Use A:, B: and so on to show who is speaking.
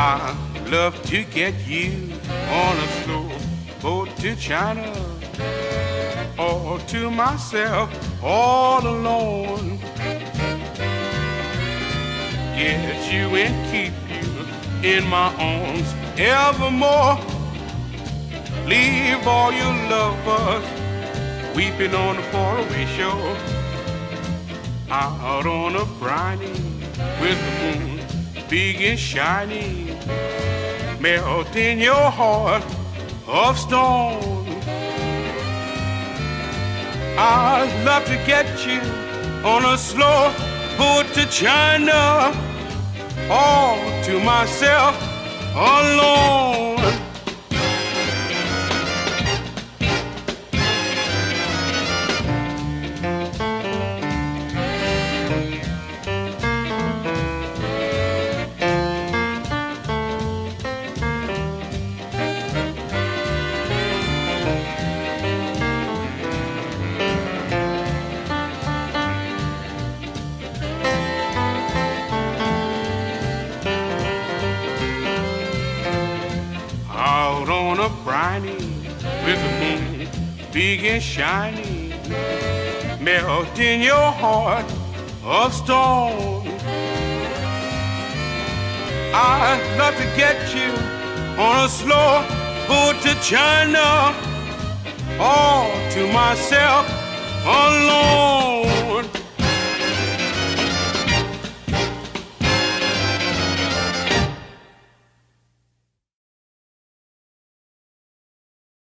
A: I love to get you on a slow boat to China, all to myself, all alone. Get you and keep you in my arms evermore. Leave all your lovers weeping on the faraway shore. Out on a briny with the moon big and shiny, melting your heart of stone. I'd love to get you on a slow boat to China, all to myself alone. With the moon big and shiny, melting your heart of stone. I'd love to get you on a slow boat to China, all to myself alone.